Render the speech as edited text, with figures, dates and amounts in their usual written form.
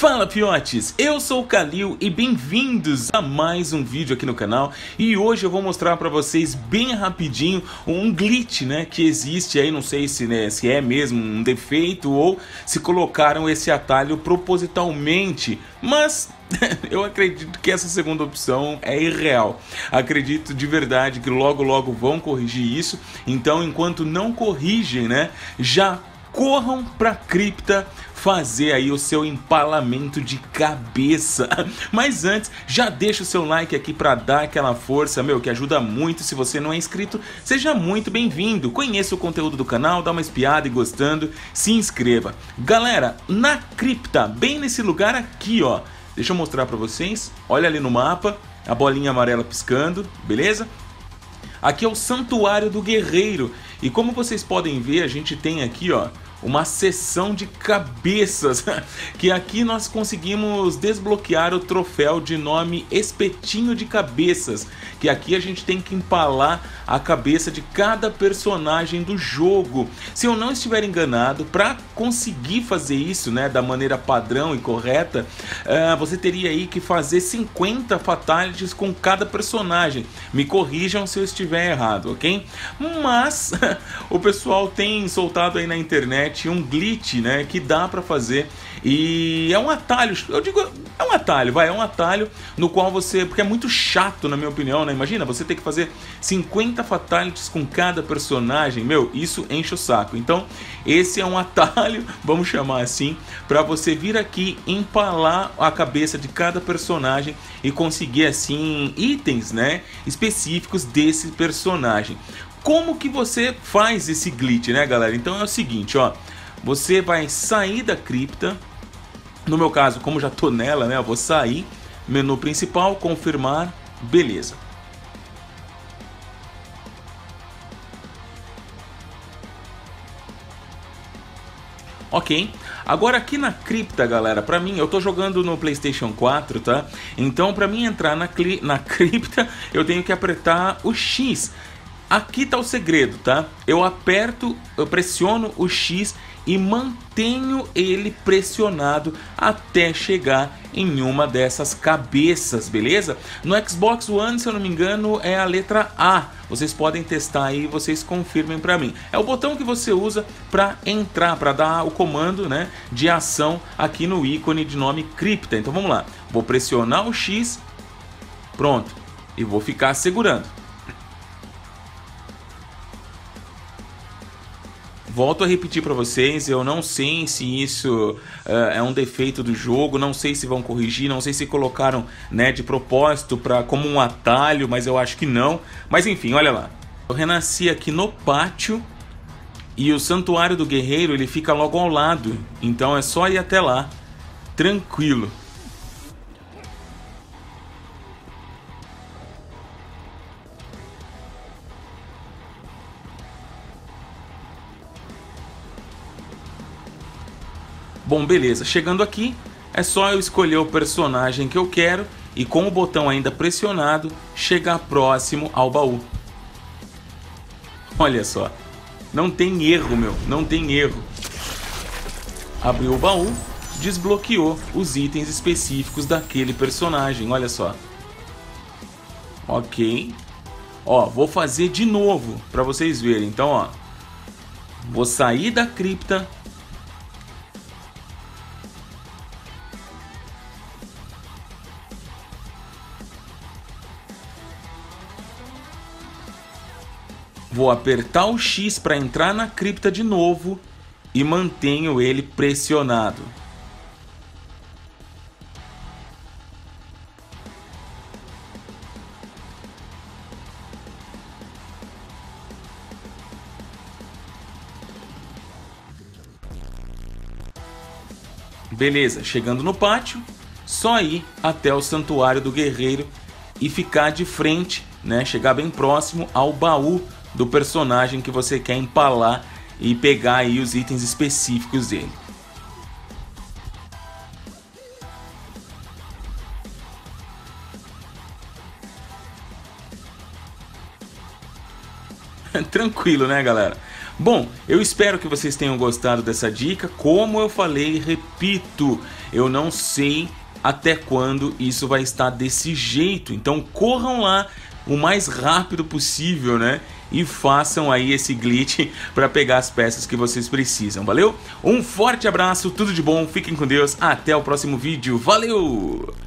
Fala fiotes, eu sou o Kalil e bem-vindos a mais um vídeo aqui no canal. E hoje eu vou mostrar pra vocês bem rapidinho um glitch, né, que existe aí, não sei se é mesmo um defeito ou se colocaram esse atalho propositalmente, mas eu acredito que essa segunda opção é irreal. Acredito de verdade que logo vão corrigir isso, então enquanto não corrigem, né, já corram pra cripta fazer aí o seu empalamento de cabeça. Mas antes, já deixa o seu like aqui pra dar aquela força, meu, que ajuda muito. Se você não é inscrito, seja muito bem-vindo. Conheça o conteúdo do canal, dá uma espiada e gostando, se inscreva. Galera, na cripta, bem nesse lugar aqui, ó, deixa eu mostrar pra vocês. Olha ali no mapa, a bolinha amarela piscando, beleza? Aqui é o Santuário do Guerreiro. E como vocês podem ver, a gente tem aqui, ó, uma seção de cabeças, que aqui nós conseguimos desbloquear o troféu de nome Espetinho de Cabeças, que aqui a gente tem que empalar a cabeça de cada personagem do jogo. Se eu não estiver enganado, para conseguir fazer isso, né, da maneira padrão e correta, você teria aí que fazer 50 fatalities com cada personagem. Me corrijam se eu estiver errado, ok? Mas o pessoal tem soltado aí na internet um glitch, né, que dá pra fazer, e é um atalho, eu digo, é um atalho, é um atalho no qual você, porque é muito chato na minha opinião, né, imagina, você ter que fazer 50 fatalities com cada personagem, meu, isso enche o saco. Então, esse é um atalho, vamos chamar assim, pra você vir aqui, empalar a cabeça de cada personagem e conseguir, assim, itens, né, específicos desse personagem. Como que você faz esse glitch, né, galera? Então é o seguinte, ó, você vai sair da cripta, no meu caso, como já tô nela, né, eu vou sair, menu principal, confirmar, beleza. Ok, agora aqui na cripta, galera, pra mim, eu tô jogando no PlayStation 4, tá? Então pra mim entrar na cripta, eu tenho que apertar o X. Aqui tá o segredo, tá? Eu pressiono o X e mantenho ele pressionado até chegar em uma dessas cabeças, beleza? No Xbox One, se eu não me engano, é a letra A. Vocês podem testar aí, vocês confirmem pra mim. É o botão que você usa pra entrar, pra dar o comando, né, de ação aqui no ícone de nome cripta. Então vamos lá. Vou pressionar o X, pronto, e vou ficar segurando. Volto a repetir para vocês, eu não sei se isso é um defeito do jogo, não sei se vão corrigir, não sei se colocaram, né, de propósito como um atalho, mas eu acho que não. Mas enfim, olha lá. Eu renasci aqui no pátio e o Santuário do Guerreiro, ele fica logo ao lado, então é só ir até lá, tranquilo. Bom, beleza, chegando aqui, é só eu escolher o personagem que eu quero e com o botão ainda pressionado, chegar próximo ao baú. Olha só, não tem erro, meu, não tem erro. Abriu o baú, desbloqueou os itens específicos daquele personagem, olha só. Ok, ó, vou fazer de novo para vocês verem, então, ó, vou sair da cripta. Vou apertar o X para entrar na cripta de novo e mantenho ele pressionado. Beleza, chegando no pátio, só ir até o Santuário do Guerreiro e ficar de frente, né, chegar bem próximo ao baú do personagem que você quer empalar e pegar aí os itens específicos dele. Tranquilo, né, galera? Bom, eu espero que vocês tenham gostado dessa dica. Como eu falei, repito, eu não sei até quando isso vai estar desse jeito. Então corram lá o mais rápido possível, né? E façam aí esse glitch para pegar as peças que vocês precisam, valeu? Um forte abraço, tudo de bom, fiquem com Deus, até o próximo vídeo, valeu!